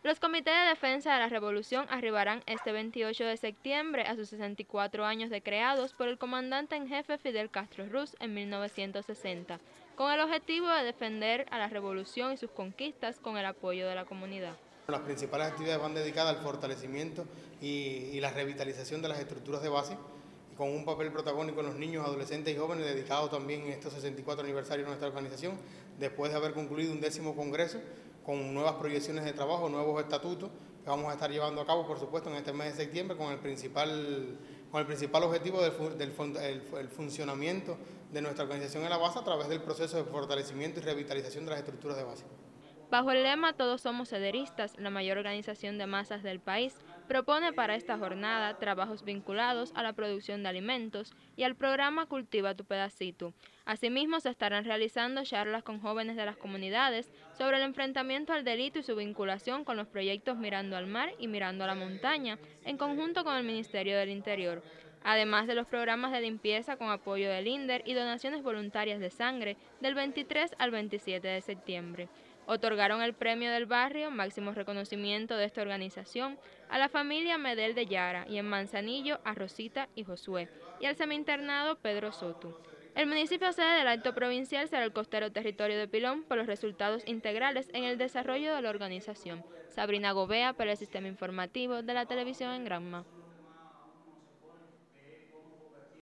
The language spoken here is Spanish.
Los comités de defensa de la revolución arribarán este 28 de septiembre a sus 64 años de creados por el comandante en jefe Fidel Castro Ruz en 1960, con el objetivo de defender a la revolución y sus conquistas con el apoyo de la comunidad. Las principales actividades van dedicadas al fortalecimiento y la revitalización de las estructuras de base, con un papel protagónico en los niños, adolescentes y jóvenes, dedicado también en estos 64 aniversarios de nuestra organización, después de haber concluido un 10º congreso, con nuevas proyecciones de trabajo, nuevos estatutos, que vamos a estar llevando a cabo, por supuesto, en este mes de septiembre, con el principal objetivo del funcionamiento de nuestra organización en la base a través del proceso de fortalecimiento y revitalización de las estructuras de base. Bajo el lema Todos somos cederistas, la mayor organización de masas del país propone para esta jornada trabajos vinculados a la producción de alimentos y al programa Cultiva tu Pedacito. Asimismo, se estarán realizando charlas con jóvenes de las comunidades sobre el enfrentamiento al delito y su vinculación con los proyectos Mirando al Mar y Mirando a la Montaña, en conjunto con el Ministerio del Interior, además de los programas de limpieza con apoyo del INDER y donaciones voluntarias de sangre del 23 al 27 de septiembre. Otorgaron el premio del barrio, máximo reconocimiento de esta organización, a la familia Medel de Yara y en Manzanillo a Rosita y Josué, y al semiinternado Pedro Soto. El municipio sede del acto provincial será el costero territorio de Pilón por los resultados integrales en el desarrollo de la organización. Sabrina Gobea para el Sistema Informativo de la Televisión en Granma.